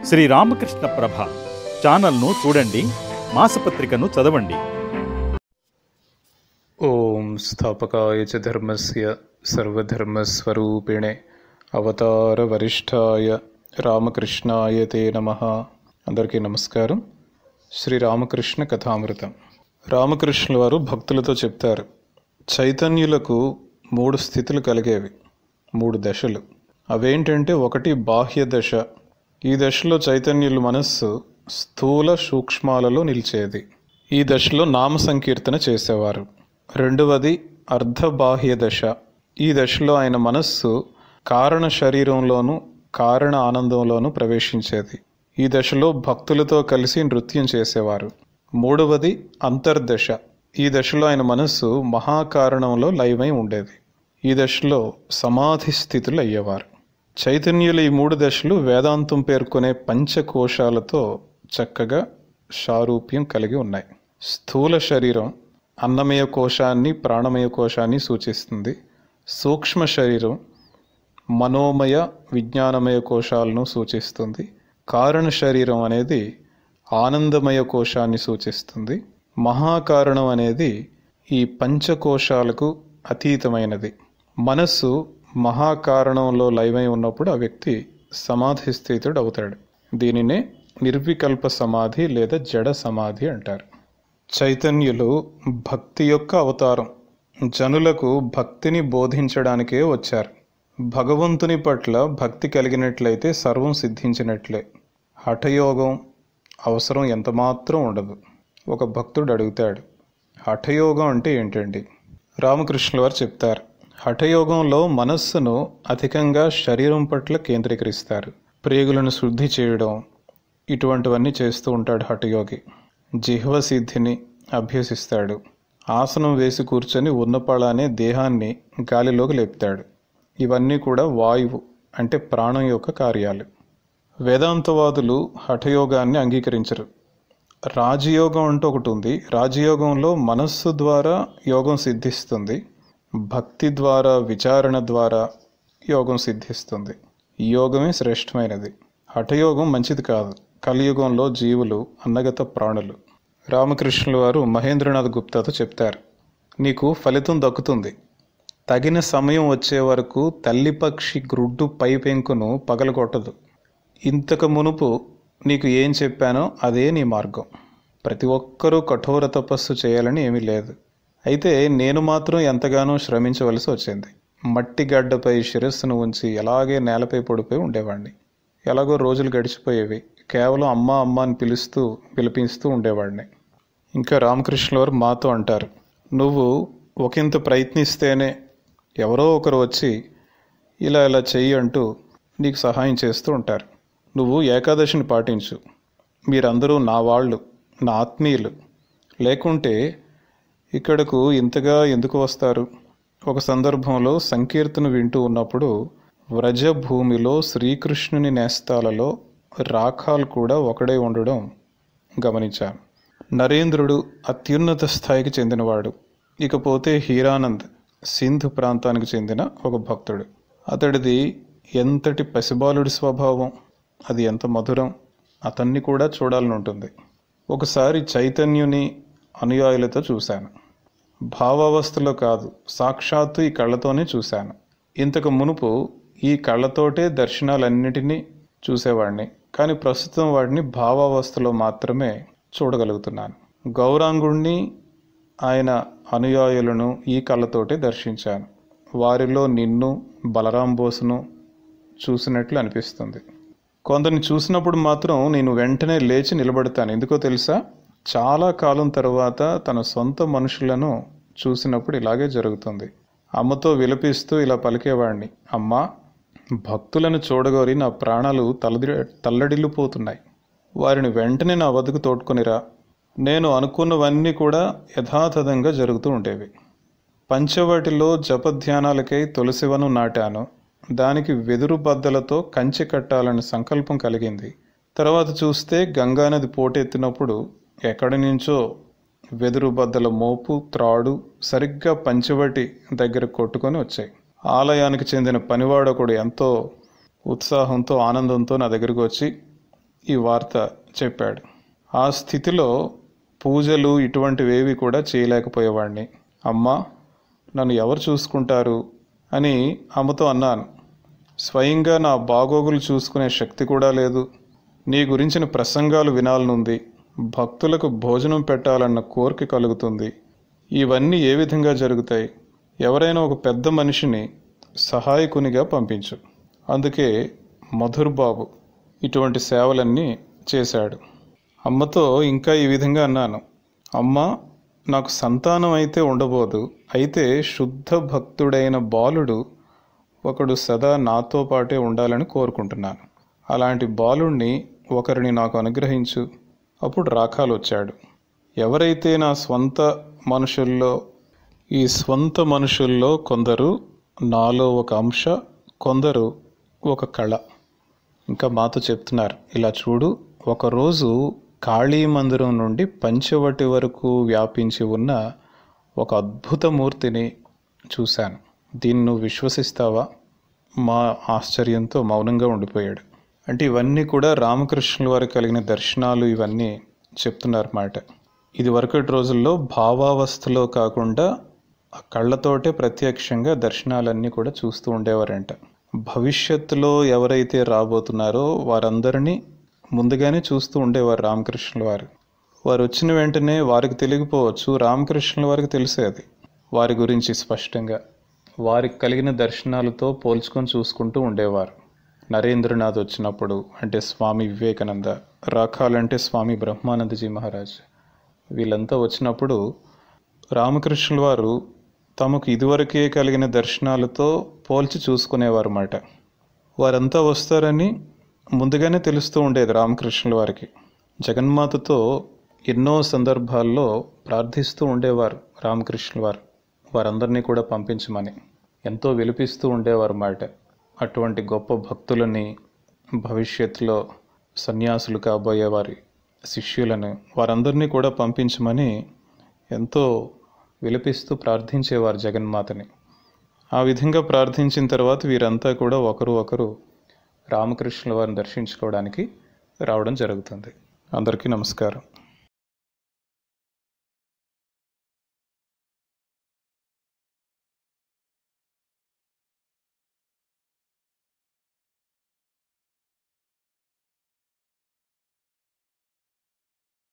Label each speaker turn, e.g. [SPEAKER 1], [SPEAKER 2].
[SPEAKER 1] శ్రీ రామకృష్ణ ప్రభ ఛానల్ను చూడండి, మాసపత్రికను చదవండి.
[SPEAKER 2] ఓం స్థాపకాయ చ ధర్మస్య సర్వధర్మస్వరూపిణే అవతార వరిష్ఠాయ రామకృష్ణాయ తే నమః. అందరికీ నమస్కారం. శ్రీ రామకృష్ణ కథామృతం. రామకృష్ణుల వారు భక్తులతో చెప్తారు, చైతన్యులకు 3 స్థితులు కలిగేవి, 3 దశలు. అవేంటంటే, ఒకటి బాహ్య దశ. ఈ దశలో చైతన్యుల మనస్సు స్థూల సూక్ష్మాలలో నిలిచేది. ఈ దశలో నామ సంకీర్తన చేసేవారు. రెండవది అర్ధబాహ్య దశ. ఈ దశలో ఆయన మనస్సు కారణ శరీరంలోనూ కారణ ఆనందంలోనూ ప్రవేశించేది. ఈ దశలో భక్తులతో కలిసి నృత్యం చేసేవారు. మూడవది అంతర్దశ. ఈ దశలో ఆయన మనస్సు మహాకారణంలో లయమై ఉండేది. ఈ దశలో సమాధి స్థితులు అయ్యేవారు. చైతన్యుల ఈ 3 దశలు వేదాంతం పేర్కొనే పంచకోశాలతో చక్కగా సారూప్యం కలిగి ఉన్నాయి. స్థూల శరీరం అన్నమయ కోశాన్ని, ప్రాణమయ కోశాన్ని సూచిస్తుంది. సూక్ష్మ శరీరం మనోమయ, విజ్ఞానమయ కోశాలను సూచిస్తుంది. కారణ శరీరం అనేది ఆనందమయ కోశాన్ని సూచిస్తుంది. మహాకారణం అనేది ఈ పంచకోశాలకు అతీతమైనది. మనస్సు మహాకారణంలో లయమై ఉన్నప్పుడు ఆ వ్యక్తి సమాధి స్థితుడు అవుతాడు. దీనినే నిర్వికల్ప సమాధి లేదా జడ సమాధి అంటారు. చైతన్యులు భక్తి యొక్క అవతారం. జనులకు భక్తిని బోధించడానికే వచ్చారు. భగవంతుని పట్ల భక్తి కలిగినట్లయితే సర్వం సిద్ధించినట్లే. హఠయోగం అవసరం ఎంతమాత్రం ఉండదు. ఒక భక్తుడు అడుగుతాడు, హఠయోగం అంటే ఏంటండి? రామకృష్ణుల వారు చెప్తారు, హఠయోగంలో మనస్సును అధికంగా శరీరం పట్ల కేంద్రీకరిస్తారు. ప్రేగులను శుద్ధి చేయడం, ఇటువంటివన్నీ చేస్తూ ఉంటాడు హఠయోగి. జిహ్వ సిద్ధిని అభ్యసిస్తాడు. ఆసనం వేసి కూర్చొని ఉన్నపాళానే దేహాన్ని గాలిలోకి లేపుతాడు. ఇవన్నీ కూడా వాయువు అంటే ప్రాణం యొక్క కార్యాలు. వేదాంతవాదులు హఠయోగాన్ని అంగీకరించరు. రాజయోగం అంటూ ఒకటి ఉంది. రాజయోగంలో మనస్సు ద్వారా యోగం సిద్ధిస్తుంది. భక్తి ద్వారా, విచారణ ద్వారా యోగం సిద్ధిస్తుంది. ఈ యోగమే శ్రేష్టమైనది. హఠయోగం మంచిది కాదు. కలియుగంలో జీవులు అన్నగత ప్రాణులు. రామకృష్ణుల వారు మహేంద్రనాథ్ గుప్తాతో చెప్తారు, నీకు ఫలితం దక్కుతుంది. తగిన సమయం వచ్చే వరకు తల్లిపక్షి గ్రుడ్డు పై పెంకును పగలగొట్టదు. ఇంతకు మునుపు నీకు ఏం చెప్పానో అదే నీ మార్గం. ప్రతి ఒక్కరూ కఠోర తపస్సు చేయాలని ఏమీ లేదు. అయితే నేను మాత్రం ఎంతగానో శ్రమించవలసి వచ్చింది. మట్టి గడ్డపై శిరస్సును ఉంచి ఎలాగే నేలపై పడిపోయి ఉండేవాడిని. ఎలాగో రోజులు గడిచిపోయేవి. కేవలం అమ్మ అమ్మ అని పిలిపిస్తూ ఉండేవాడిని. ఇంకా రామకృష్ణుల వారు మాతో అంటారు, నువ్వు ఒకంత ప్రయత్నిస్తేనే ఎవరో ఒకరు వచ్చి ఇలా ఇలా చెయ్యి అంటూ నీకు సహాయం చేస్తూ ఉంటారు. నువ్వు ఏకాదశిని పాటించు. మీరందరూ నా వాళ్ళు, నా ఆత్మీయులు. లేకుంటే ఇక్కడకు ఇంతగా ఎందుకు వస్తారు? ఒక సందర్భంలో సంకీర్తన వింటూ ఉన్నప్పుడు వ్రజభూమిలో శ్రీకృష్ణుని నేస్తాలలో రాఖాలు కూడా ఒకడే ఉండడం గమనించాను. నరేంద్రుడు అత్యున్నత స్థాయికి చెందినవాడు. ఇకపోతే హీరానంద్ సింధ్ ప్రాంతానికి చెందిన ఒక భక్తుడు. అతడిది ఎంతటి పసిబాలుడి స్వభావం, అది ఎంత మధురం, అతన్ని కూడా చూడాలని ఉంటుంది. ఒకసారి చైతన్యుని అనుయాయులతో చూశాను. భావావస్థలో కాదు, సాక్షాత్తు ఈ కళ్ళతోనే చూశాను. ఇంతకు మునుపు ఈ కళ్ళతోటే దర్శనాలన్నిటినీ చూసేవాడిని, కానీ ప్రస్తుతం వాటిని భావావస్థలో మాత్రమే చూడగలుగుతున్నాను. గౌరాంగుణ్ణి, ఆయన అనుయాయులను ఈ కళ్ళతోటే దర్శించాను. వారిలో నిన్ను, బలరాం బోసును చూసినట్లు అనిపిస్తుంది. కొందరిని చూసినప్పుడు మాత్రం నేను వెంటనే లేచి నిలబడతాను. ఎందుకో తెలుసా? చాలా కాలం తర్వాత తన సొంత మనుషులను చూసినప్పుడు ఇలాగే జరుగుతుంది. అమ్మతో విలపిస్తూ ఇలా పలికేవాడిని, అమ్మా, భక్తులను చూడగోరి నా ప్రాణాలు తల్లడిల్లిపోతున్నాయి. వారిని వెంటనే నా వద్దకు తోడ్కొనిరా. నేను అనుకున్నవన్నీ కూడా యథాతథంగా జరుగుతూ ఉండేవి. పంచవటిలో జపధ్యానాలకై తులసివనం నాటాను. దానికి వెదురు బద్దలతో కంచె కట్టాలని సంకల్పం కలిగింది. తర్వాత చూస్తే గంగానది పోటెత్తినప్పుడు ఎక్కడి నుంచో వెదురు బద్దల మోపు, త్రాడు సరిగ్గా పంచవటి దగ్గర కొట్టుకొని వచ్చాయి. ఆలయానికి చెందిన పనివాడొకడు ఎంతో ఉత్సాహంతో, ఆనందంతో నా దగ్గరకు వచ్చి, ఈ వార్త చెప్పాడు. ఆ స్థితిలో పూజలు ఇటువంటివేవి కూడా చేయలేకపోయేవాడిని. అమ్మా, నన్ను ఎవరు చూసుకుంటారు అని అమ్మతో అన్నాను. స్వయంగా నా బాగోగులు చూసుకునే శక్తి కూడా లేదు. నీ గురించిన ప్రసంగాలు వినాలనుంది, భక్తులకు భోజనం పెట్టాలన్న కోరిక కలుగుతుంది. ఇవన్నీ ఏ విధంగా జరుగుతాయి? ఎవరైనా ఒక పెద్ద మనిషిని సహాయకునిగా పంపించు. అందుకే మధుర్ బాబు ఇటువంటి సేవలన్నీ చేశాడు. అమ్మతో ఇంకా ఈ విధంగా అన్నాను. అమ్మ, నాకు సంతానం అయితే ఉండబోదు, అయితే శుద్ధ భక్తుడైన బాలుడు ఒకడు సదా నాతో పాటే ఉండాలని కోరుకుంటున్నాను. అలాంటి బాలుణ్ణి ఒకరిని నాకు అనుగ్రహించు. అప్పుడు రాఖాలు వచ్చాడు. ఎవరైతే నా స్వంత మనుషుల్లో, ఈ స్వంత మనుషుల్లో కొందరు నాలో ఒక అంశ, కొందరు ఒక కళ. ఇంకా మాతో చెప్తున్నారు, ఇలా చూడు, ఒకరోజు కాళీ మందిరం నుండి పంచవటి వరకు వ్యాపించి ఉన్న ఒక అద్భుత మూర్తిని చూశాను. దీన్ని నువ్వు విశ్వసిస్తావా? మా ఆశ్చర్యంతో మౌనంగా ఉండిపోయాడు. అంటే ఇవన్నీ కూడా రామకృష్ణుల వారికి కలిగిన దర్శనాలు, ఇవన్నీ చెప్తున్నారు మాట. ఇది వరకటి రోజుల్లో భావావస్థలో కాకుండా ఆ కళ్ళతోటే ప్రత్యక్షంగా దర్శనాలన్నీ కూడా చూస్తూ ఉండేవారంట. భవిష్యత్తులో ఎవరైతే రాబోతున్నారో వారందరినీ ముందుగానే చూస్తూ ఉండేవారు రామకృష్ణుల వారు. వారు వచ్చిన వెంటనే వారికి తెలియకపోవచ్చు, రామకృష్ణుల వారికి తెలిసేది వారి గురించి స్పష్టంగా. వారికి కలిగిన దర్శనాలతో పోల్చుకొని చూసుకుంటూ ఉండేవారు. నరేంద్రనాథ్ వచ్చినప్పుడు అంటే స్వామి వివేకానంద, రాఖాలంటే స్వామి బ్రహ్మానందజీ మహారాజ్, వీళ్ళంతా వచ్చినప్పుడు రామకృష్ణుల వారు తమకు ఇదివరకే కలిగిన దర్శనాలతో పోల్చి చూసుకునేవారు మాట. వారంతా వస్తారని ముందుగానే తెలుస్తూ ఉండేది రామకృష్ణుల వారికి. జగన్మాతతో ఎన్నో సందర్భాల్లో ప్రార్థిస్తూ ఉండేవారు రామకృష్ణుల వారు, వారందరినీ కూడా పంపించమని ఎంతో విలిపిస్తూ ఉండేవారు మాట. అటువంటి గొప్ప భక్తులని, భవిష్యత్తులో సన్యాసులు కాబోయే వారి శిష్యులను, వారందరినీ కూడా పంపించమని ఎంతో విలపిస్తూ ప్రార్థించేవారు జగన్మాతని. ఆ విధంగా ప్రార్థించిన తర్వాత వీరంతా కూడా ఒకరు రామకృష్ణుల వారిని దర్శించుకోవడానికి రావడం జరుగుతుంది. అందరికీ నమస్కారం.